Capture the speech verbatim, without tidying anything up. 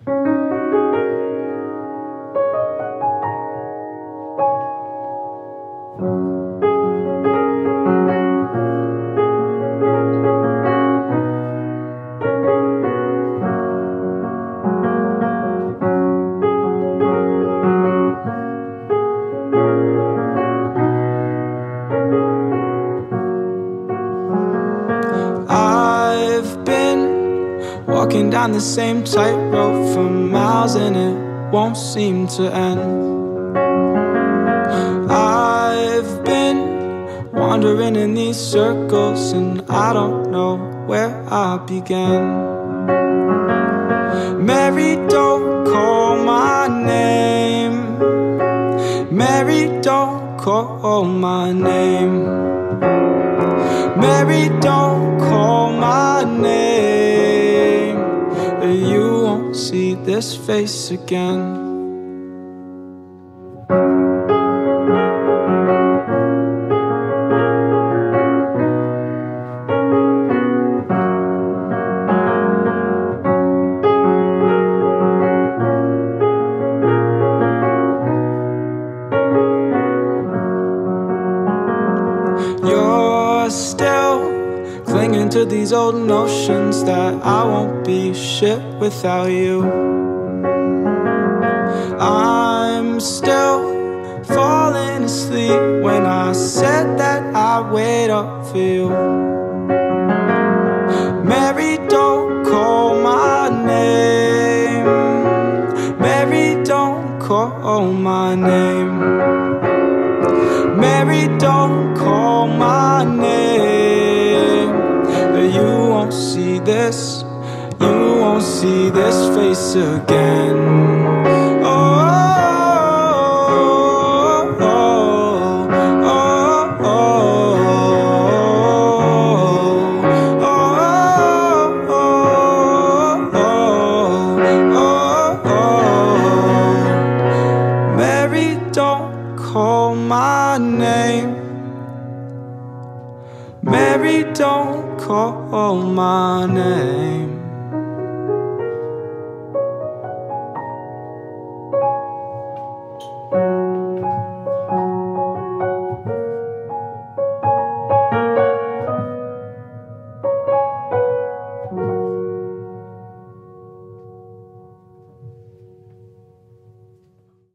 I've been walking down the same tightrope for miles and it won't seem to end. I've been wandering in these circles and I don't know where I began. Mary, don't call my name. Mary, don't call my name. Mary, don't call my name, or you won't see this face again. You're still clinging to these old notions that I won't be shit without you. I'm still falling asleep when I said that I'd wait up for you. Mary, don't call my name. Mary, don't call my name. Mary, don't call my name. You won't see this, you won't see this face again. Oh, oh, oh, oh, oh, oh. Mary, don't call my name. Mary, don't call my name.